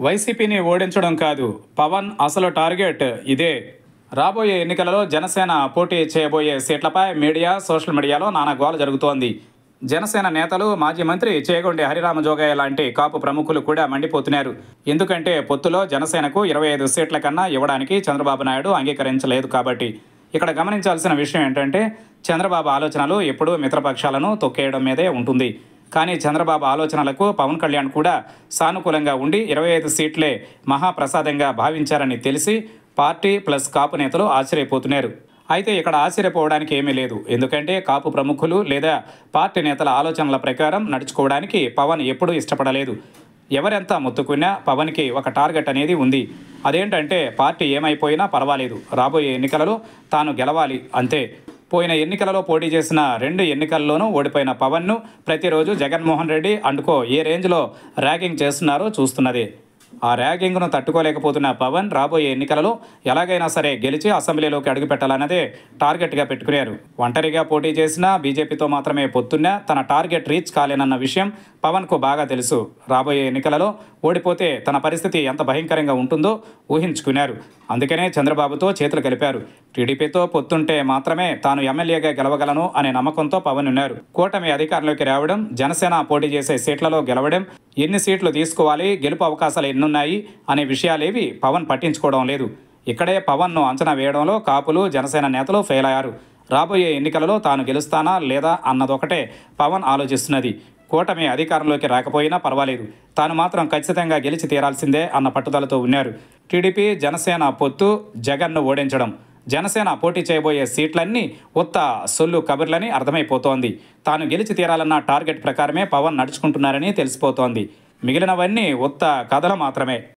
వైసీపీని ఓడించడం కాదు, పవన్ అసలు టార్గెట్ ఇదే. రాబోయే ఎన్నికలలో జనసేన పోటీ చేయబోయే సీట్లపై మీడియా, సోషల్ మీడియాలో నానా గోల జరుగుతోంది. జనసేన నేతలు, మాజీ మంత్రి చేగొండి హరిరామజోగయ్య లాంటి కాపు ప్రముఖులు కూడా మండిపోతున్నారు. ఎందుకంటే పొత్తులో జనసేనకు 25 సీట్ల కన్నా ఇవ్వడానికి చంద్రబాబు నాయుడు అంగీకరించలేదు కాబట్టి. ఇక్కడ గమనించాల్సిన విషయం ఏంటంటే, చంద్రబాబు ఆలోచనలు ఎప్పుడూ మిత్రపక్షాలను తొక్కేయడం మీదే ఉంటుంది. కానీ చంద్రబాబు ఆలోచనలకు పవన్ కళ్యాణ్ కూడా సానుకూలంగా ఉండి 25 సీట్లే మహాప్రసాదంగా భావించారని తెలిసి పార్టీ ప్లస్ కాపు నేతలు ఆశ్చర్యపోతున్నారు. అయితే ఇక్కడ ఆశ్చర్యపోవడానికి ఏమీ లేదు. ఎందుకంటే కాపు ప్రముఖులు లేదా పార్టీ నేతల ఆలోచనల ప్రకారం నడుచుకోవడానికి పవన్ ఎప్పుడూ ఇష్టపడలేదు. ఎవరెంత మొత్తుకున్నా పవన్కి ఒక టార్గెట్ అనేది ఉంది. అదేంటంటే పార్టీ ఏమైపోయినా పర్వాలేదు, రాబోయే ఎన్నికలలో తాను గెలవాలి అంతే. పోయిన ఎన్నికలలో పోటీ చేసిన 2 ఎన్నికల్లోనూ ఓడిపోయిన పవన్ను ప్రతిరోజు జగన్మోహన్ రెడ్డి అండుకో ఏ రేంజ్లో ర్యాగింగ్ చేస్తున్నారో చూస్తున్నదే. ఆ ర్యాగింగ్ను తట్టుకోలేకపోతున్న పవన్ రాబోయే ఎన్నికలలో ఎలాగైనా సరే గెలిచి అసెంబ్లీలోకి అడుగుపెట్టాలన్నదే టార్గెట్గా పెట్టుకున్నారు. ఒంటరిగా పోటీ చేసినా బీజేపీతో మాత్రమే పొత్తున్నా తన టార్గెట్ రీచ్ కాలేనన్న విషయం పవన్కు బాగా తెలుసు. రాబోయే ఎన్నికలలో ఓడిపోతే తన పరిస్థితి ఎంత భయంకరంగా ఉంటుందో ఊహించుకున్నారు. అందుకనే చంద్రబాబుతో చేతులు కలిపారు. టీడీపీతో పొత్తుంటే మాత్రమే తాను ఎమ్మెల్యేగా గెలవగలను అనే నమ్మకంతో పవన్ ఉన్నారు. కూటమి అధికారంలోకి రావడం, జనసేన పోటీ చేసే సీట్లలో గెలవడం, ఎన్ని సీట్లు తీసుకోవాలి, గెలుపు అవకాశాలు ఎన్నున్నాయి అనే విషయాలేవి పవన్ పట్టించుకోవడం లేదు. ఇక్కడే పవన్ను అంచనా వేయడంలో కాపులు, జనసేన నేతలు ఫెయిల్ అయ్యారు. రాబోయే ఎన్నికలలో తాను గెలుస్తానా లేదా అన్నదొకటే పవన్ ఆలోచిస్తున్నది. కూటమి అధికారంలోకి రాకపోయినా పర్వాలేదు, తాను మాత్రం ఖచ్చితంగా గెలిచి తీరాల్సిందే అన్న పట్టుదలతో ఉన్నారు. టీడీపీ, జనసేన పొత్తు జగన్ను ఓడించడం, జనసేన పోటీ చేయబోయే సీట్లన్నీ ఉత్త సొల్లు కబుర్లని అర్థమైపోతోంది. తాను గెలిచి తీరాలన్న టార్గెట్ ప్రకారమే పవన్ నడుచుకుంటున్నారని తెలిసిపోతోంది. మిగిలినవన్నీ ఉత్త కథలు మాత్రమే.